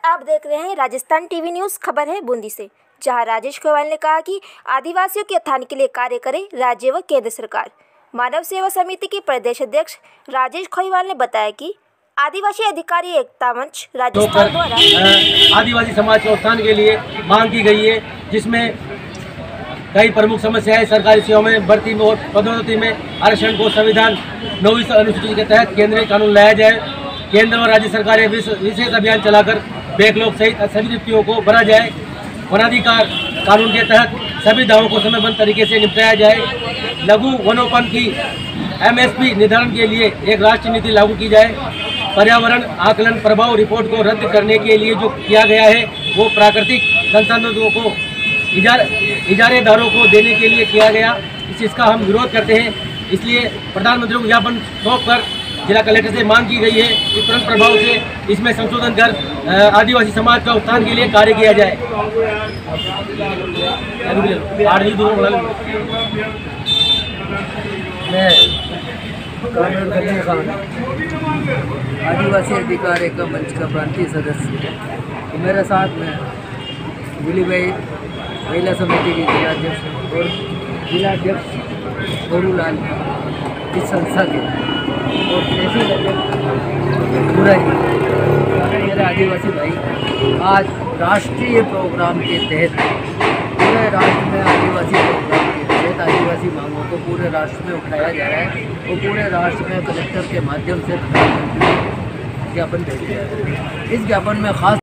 आप देख रहे हैं राजस्थान टीवी न्यूज़। खबर है बूंदी से, जहां राजेश खोवाल ने कहा कि आदिवासियों के उत्थान के लिए कार्य करे राज्य व केंद्र सरकार। मानव सेवा समिति के प्रदेश अध्यक्ष राजेश खोवाल ने बताया कि आदिवासी अधिकारी एकता मंच राजस्थान द्वारा आदिवासी समाज के उत्थान के लिए मांग की गई है, जिसमें कई प्रमुख समस्याएं सरकारी सेवाओं में भर्ती में और पदोन्नति में आरक्षण को संविधान 9वीं अनुसूची के तहत केंद्रीय कानून लाया जाए। केंद्र और राज्य सरकारें विशेष अभियान चलाकर बैकलॉग सहित सभी रिक्तियों को भरा जाए। वनाधिकार कानून के तहत सभी दावों को समयबद्ध तरीके से निपटाया जाए। लघु वनोपन की MSP निर्धारण के लिए एक राष्ट्रीय नीति लागू की जाए। पर्यावरण आकलन प्रभाव रिपोर्ट को रद्द करने के लिए जो किया गया है वो प्राकृतिक संसाधनों को इजारेदारों को देने के लिए किया गया। इसका हम विरोध करते हैं। इसलिए प्रधानमंत्री को ज्ञापन सौंप कर जिला कलेक्टर से मांग की गई है कि तुरंत प्रभाव से इसमें संशोधन कर आदिवासी समाज का उत्थान के लिए कार्य किया जाए। मैं कानून गली खान आदिवासी अधिकार एक मंच का प्रांतीय सदस्य, तो मेरे साथ में दिली भाई महिला समिति के जिलाध्यक्ष और जिलाध्यक्ष गोरूलाल इस संस्था के और तहसील अध्यक्ष बुराई मेरे आदिवासी भाई आज राष्ट्रीय प्रोग्राम के तहत पूरे राष्ट्र में आदिवासी प्रोग्राम के तहत आदिवासी मांगों को पूरे राष्ट्र में उठाया जा रहा है और पूरे राष्ट्र में कलेक्टर के माध्यम से प्रधानमंत्री ज्ञापन भेज दिया है। इस ज्ञापन में खास